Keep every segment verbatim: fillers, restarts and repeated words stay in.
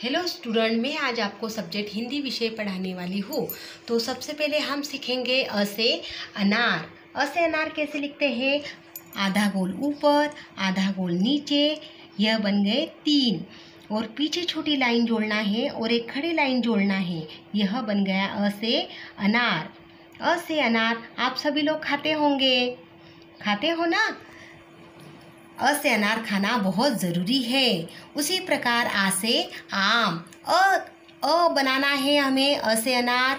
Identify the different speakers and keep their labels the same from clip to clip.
Speaker 1: Hello student, मैं आज आपको सब्जेक्ट हिंदी विषय पढ़ाने वाली हूँ। तो सबसे पहले हम सीखेंगे अ से अनार। अ से अनार कैसे लिखते हैं? आधा गोल ऊपर, आधा गोल नीचे, यह बन गए तीन। और पीछे छोटी लाइन जोड़ना है और एक खड़ी लाइन जोड़ना है, यह बन गया अ से अनार। अ से अनार आप सभी लोग खाते होंगे, खाते हो ना? अ से अनार खाना बहुत ज़रूरी है। उसी प्रकार आ से आम। अ अ बनाना है हमें अ से अनार,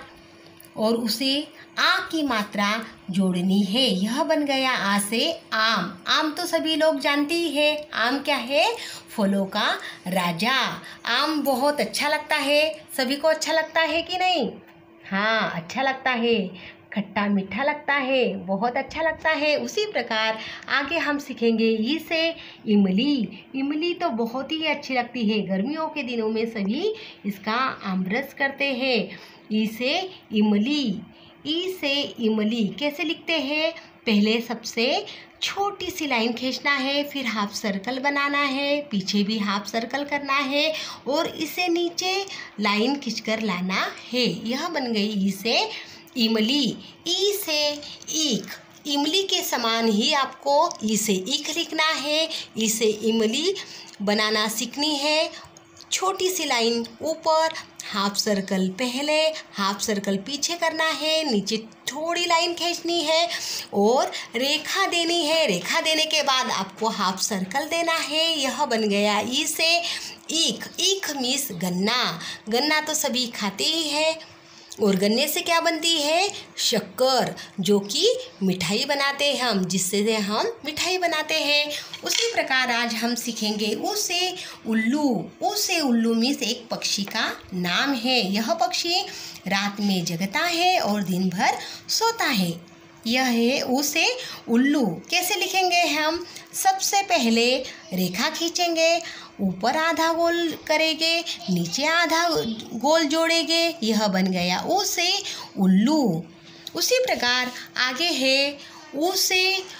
Speaker 1: और उसे आ की मात्रा जोड़नी है, यह बन गया आ से आम। आम तो सभी लोग जानते ही है, आम क्या है? फलों का राजा। आम बहुत अच्छा लगता है, सभी को अच्छा लगता है कि नहीं? हाँ, अच्छा लगता है, खट्टा मीठा लगता है, बहुत अच्छा लगता है। उसी प्रकार आगे हम सीखेंगे ई से इमली। इमली तो बहुत ही अच्छी लगती है, गर्मियों के दिनों में सभी इसका आमरस करते हैं। ई से इमली। ई से इमली कैसे लिखते हैं? पहले सबसे छोटी सी लाइन खींचना है, फिर हाफ सर्कल बनाना है, पीछे भी हाफ सर्कल करना है और इसे नीचे लाइन खींचकर लाना है, यह बन गई ई से इमली। ई से ईख। इमली के समान ही आपको ई से ईख लिखना है। ई से इमली बनाना सीखनी है। छोटी सी लाइन ऊपर, हाफ सर्कल पहले, हाफ सर्कल पीछे करना है, नीचे थोड़ी लाइन खींचनी है और रेखा देनी है। रेखा देने के बाद आपको हाफ सर्कल देना है, यह बन गया ई से ईख। ईख मीन्स गन्ना। गन्ना तो सभी खाते ही हैं, और गन्ने से क्या बनती है? शक्कर, जो कि मिठाई बनाते हैं हम, जिससे हम मिठाई बनाते हैं। उसी प्रकार आज हम सीखेंगे उ से उल्लू। उ से उल्लू मीन्स एक पक्षी का नाम है। यह पक्षी रात में जगता है और दिन भर सोता है। यह है उ से उल्लू। कैसे लिखेंगे हम? सबसे पहले रेखा खींचेंगे, ऊपर आधा गोल करेंगे, नीचे आधा गोल जोड़ेंगे, यह बन गया उ से उल्लू। उसी प्रकार आगे है उ से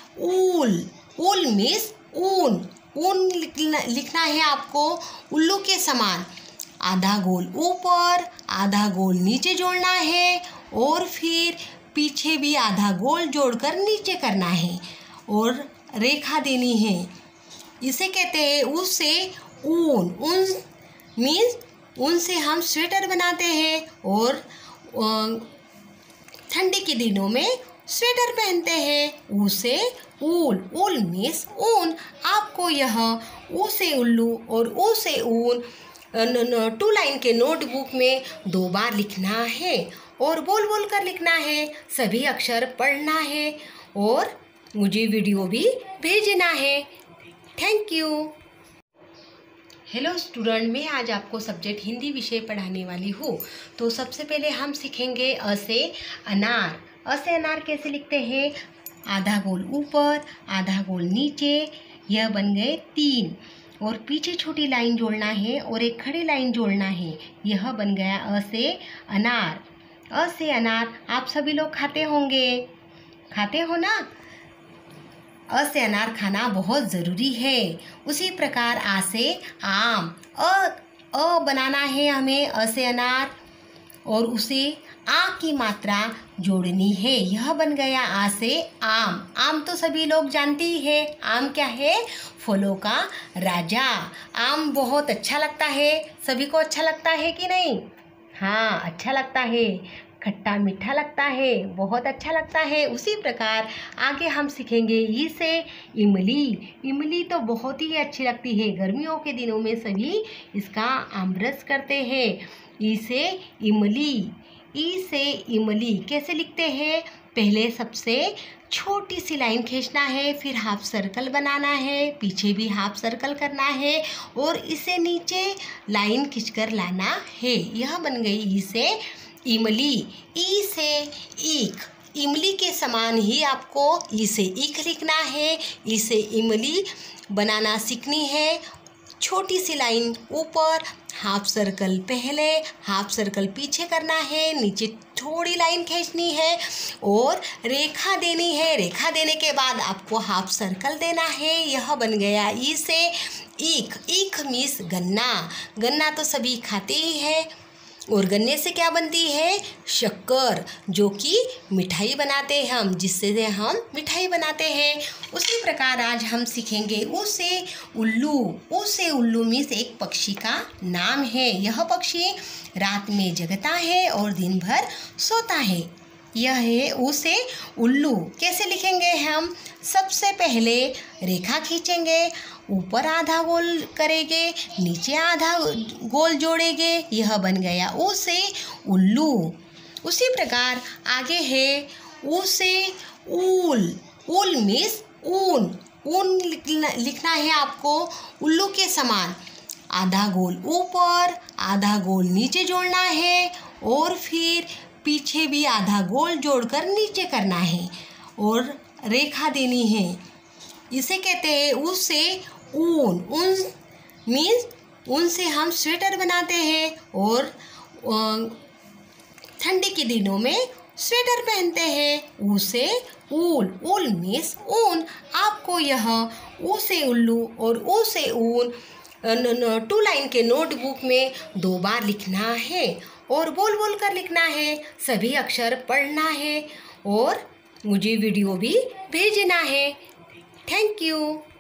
Speaker 1: ऊल। ऊल मीन्स ऊन। ऊन लिखना है आपको उल्लू के समान। आधा गोल ऊपर, आधा गोल नीचे जोड़ना है और फिर पीछे भी आधा गोल जोड़कर नीचे करना है और रेखा देनी है। इसे कहते हैं उ से ऊन। ऊन मीन्स ऊन से हम स्वेटर बनाते हैं और ठंडी के दिनों में स्वेटर पहनते हैं। उ से ऊल। ऊल मीन्स ऊन। आपको यह उ से उल्लू और उ से ऊन टू लाइन के नोटबुक में दो बार लिखना है और बोल बोल कर लिखना है। सभी अक्षर पढ़ना है और मुझे वीडियो भी भेजना है। Thank you. हेलो स्टूडेंट, मैं आज आपको सब्जेक्ट हिंदी विषय पढ़ाने वाली हूँ। तो सबसे पहले हम सीखेंगे अ से अनार। अ से अनार कैसे लिखते हैं? आधा गोल ऊपर, आधा गोल नीचे, यह बन गए तीन। और पीछे छोटी लाइन जोड़ना है और एक खड़ी लाइन जोड़ना है, यह बन गया अ से अनार। अ से अनार आप सभी लोग खाते होंगे, खाते हो ना? अ से अनार खाना बहुत ज़रूरी है। उसी प्रकार आ से आम। अ अ बनाना है हमें अ से अनार, और उसे आ की मात्रा जोड़नी है, यह बन गया आ से आम। आम तो सभी लोग जानते ही है, आम क्या है? फलों का राजा। आम बहुत अच्छा लगता है, सभी को अच्छा लगता है कि नहीं? हाँ, अच्छा लगता है, खट्टा मीठा लगता है, बहुत अच्छा लगता है। उसी प्रकार आगे हम सीखेंगे ई से इमली। इमली तो बहुत ही अच्छी लगती है, गर्मियों के दिनों में सभी इसका आमरस करते हैं। ई से इमली। ई से इमली कैसे लिखते हैं? पहले सबसे छोटी सी लाइन खींचना है, फिर हाफ सर्कल बनाना है, पीछे भी हाफ सर्कल करना है और इसे नीचे लाइन खींचकर लाना है, यह बन गई ई से इमली। ई से ईख। इमली के समान ही आपको ई से ईख लिखना है। ई से इमली बनाना सीखनी है। छोटी सी लाइन ऊपर, हाफ सर्कल पहले, हाफ सर्कल पीछे करना है, नीचे थोड़ी लाइन खींचनी है और रेखा देनी है। रेखा देने के बाद आपको हाफ सर्कल देना है। यह बन गया ई से ईख। ईख मीन्स गन्ना। गन्ना तो सभी खाते ही हैं और गन्ने से क्या बनती है? शक्कर, जो कि मिठाई बनाते हैं हम, जिससे हम मिठाई बनाते हैं। उसी प्रकार आज हम सीखेंगे उ से उल्लू। उ से उल्लू मीन्स एक पक्षी का नाम है। यह पक्षी रात में जगता है और दिन भर सोता है। यह है उ से उल्लू। कैसे लिखेंगे हम? सबसे पहले रेखा खींचेंगे, ऊपर आधा गोल करेंगे, नीचे आधा गोल जोड़ेंगे। यह बन गया उ से उल्लू। उसी प्रकार आगे है उ से ऊल। ऊल मीन्स ऊन। ऊन लिखना लिखना है आपको उल्लू के समान। आधा गोल ऊपर, आधा गोल नीचे जोड़ना है और फिर पीछे भी आधा गोल जोड़कर नीचे करना है और रेखा देनी है। इसे कहते हैं उ से ऊन। ऊन मीन्स ऊन से हम स्वेटर बनाते हैं और ठंडी के दिनों में स्वेटर पहनते हैं। उ से ऊल। ऊल मीन्स ऊन। आपको यह उ से उल्लू और उ से ऊन टू लाइन के नोटबुक में दो बार लिखना है और बोल बोल कर लिखना है। सभी अक्षर पढ़ना है और मुझे वीडियो भी भेजना है। Thank you.